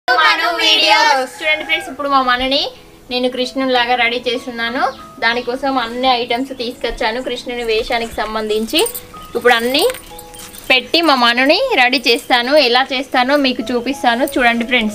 చూడండి ఫ్రెండ్స్, ఇప్పుడు మా మనని నేను కృష్ణుని లాగా రెడీ చేస్తున్నాను. దానికోసం అన్ని ఐటమ్స్ తీసుకొచ్చాను కృష్ణుని వేషానికి సంబంధించి. ఇప్పుడు అన్నీ పెట్టి మా మనని రెడీ చేస్తాను. ఎలా చేస్తానో మీకు చూపిస్తాను, చూడండి ఫ్రెండ్స్.